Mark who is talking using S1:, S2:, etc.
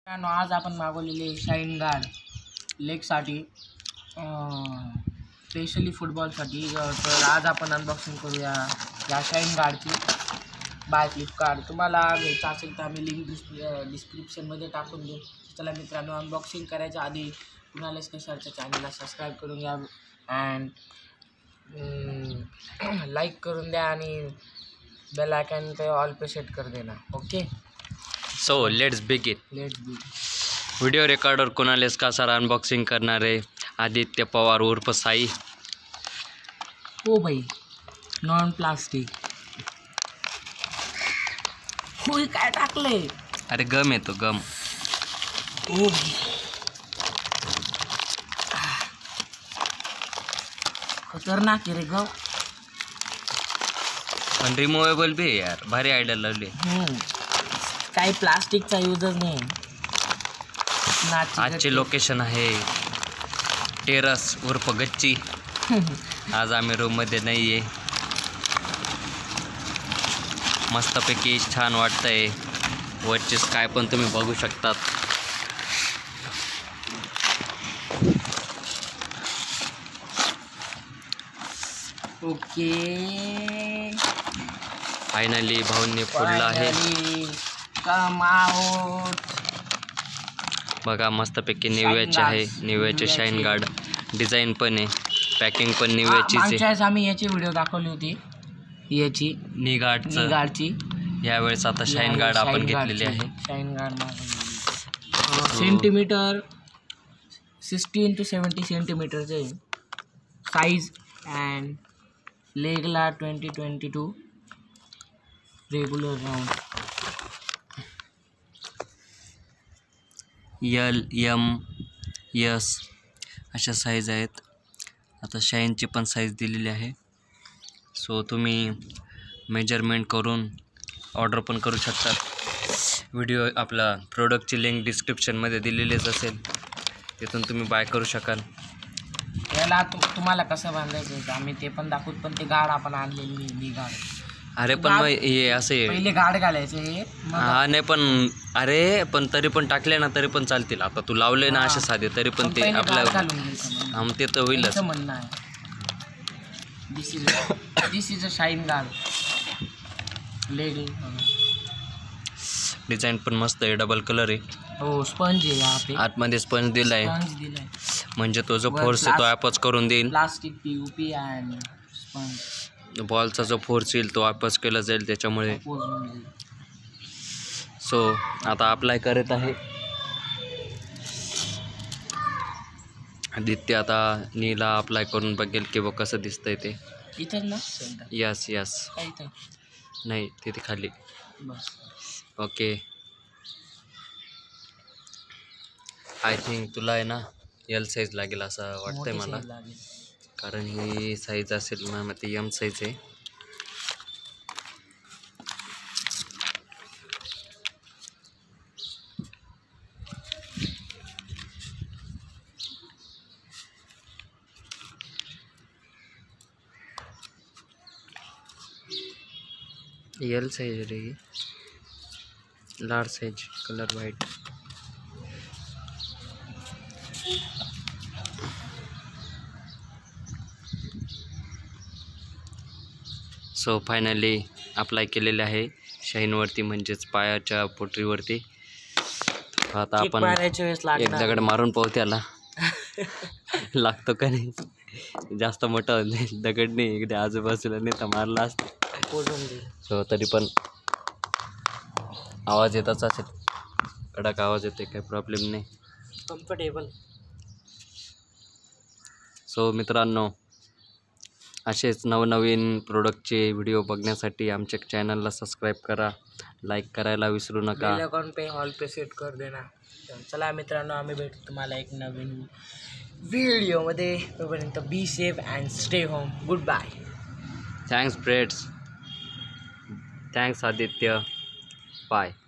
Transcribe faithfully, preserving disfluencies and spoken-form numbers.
S1: आज आपण मागवलेले शाईन गार्ड लेगसाठी स्पेशली फुटबॉलसाठी। तर आज आपण अनबॉक्सिंग करूया या शाईन गार्डची बाय फ्लिपकार्ट। तुम्हाला घ्यायचं असेल तर आम्ही लिंक डिस्क्रि डिस्क्रिप्शनमध्ये टाकून देऊ। चला मित्रांनो, अनबॉक्सिंग करायच्या आधी कुणाल एस के सरच्या चॅनलला सबस्क्राईब करून घ्या अँड लाईक करून द्या आणि बेल आयकॉन पे ऑल पे सेट कर देना। Okay,
S2: so let's begin.
S1: Let's begin.
S2: Video recorder Kunal S K sir unboxing करणारे आदित्य पवार उर्फ साई।
S1: हो भाई, नॉन प्लास्टिक। होय, काय टाकले?
S2: अरे गम येतो गम।
S1: ओ खतरनाक आहे रे गम।
S2: पण रिमूवेबल भी आहे यार, भारी आयडिया लावली।
S1: काही प्लास्टिकचा यूजच नाही।
S2: आजची लोकेशन आहे टेरस उर्फ गच्ची। आज आम्ही रूममध्ये नाही आहे। मस्तपैकी छान वाटतंय। वरचे स्काय पण तुम्ही बघू शकतात।
S1: ओके,
S2: फायनली भाऊंनी फोडलं आहे।
S1: Come out.
S2: बघा मस्तपैकी निव्याचे आहे, निव्याचे शाईन गार्ड। डिझाईन पण आहे, पॅकिंग पण निव्याचीच आहे।
S1: मागच्या वेळेस आम्ही याची व्हिडिओ दाखवली होती, याची
S2: नी गार्डचं
S1: गार्डची।
S2: यावेळेस आता शाईन गार्ड आपण घेतलेली आहे।
S1: Shin guard centimetre sixty into seventy सेंटीमीटरचे साईज अँड लेगला twenty twenty two regular round.
S2: L M S अशा साईज आहेत। आता शाईनची पण साईज दिलेली आहे। सो तुम्ही मेजरमेंट करून ऑर्डर पण करू शकता। व्हिडिओ आपला प्रोडक्टची लिंक डिस्क्रिप्शनमध्ये दिलेलीच असेल, तिथून तुम्ही बाय करू शकाल।
S1: याला तु तुम्हाला कसं बांधायचं आम्ही ते पण दाखवत, पण ते गार्ड आपण आणलेली नी गार्ड।
S2: अरे पण मग हे असे
S1: पहिले गार्ड घालायचे हे।
S2: हा नाही पण अरे पण तरी पण टाकले ना तरी पण चालतील। आता तू लावले ना असे साधे तरी पण ते आपल्या हम ते तर होईलच।
S1: म्हणणं आहे this is this is a shin guard leg.
S2: Design पण मस्त आहे, डबल कलर आहे।
S1: हो, स्पंज आहे यहाँ पे,
S2: आतमध्ये स्पंज दिलाय,
S1: स्पंज दिलाय
S2: म्हणजे तो जो फोर्स आहे तो ॲपच करून देईल।
S1: Plastic PUP and sponge.
S2: बॉलचा जो फोर्स येईल तो ॲपच केला जाईल त्याच्यामुळे। सो आता अप्लाय करत आहे आदित्य। आता नीला अप्लाय करून बघेल की बघ कसं दिसतंय ते।
S1: इथं ना
S2: यस यस नाही तिथे खाली।
S1: बस
S2: ओके, आय थिंक तुला आहे ना एल साईज लागेल असं वाटतंय मला, कारण ही साईज असेल ना मग ती एम साईज आहे। एल साइज रहेगी, large size, colour white. So finally apply केलेले आहे शाईनवरती, म्हणजेच पायाच्या पोटरीवरती। आता आपण एक दगड मारून पाहू त्याला लागतो का नाही। जास्त मोठा दगड नाही, एकदा आजूबाजूला नाही तर मारला असता। सो तरी पण आवाज येतच असेल, कडक आवाज येते, काही प्रॉब्लेम नाही,
S1: कम्फर्टेबल।
S2: सो मित्रांनो, असेच नवनवीन प्रोडक्टचे व्हिडिओ बघण्यासाठी आमच्या चॅनलला सबस्क्राईब करा, लाईक करायला विसरू नका।
S1: बेल आयकॉन पे ऑल पे सेट कर देना। चला मित्रांनो, आम्ही भेटू तुम्हाला एक नवीन व्हिडिओमध्ये। तोपर्यंत be safe and stay home. Good bye.
S2: Thanks friends, thanks Aditya, bye.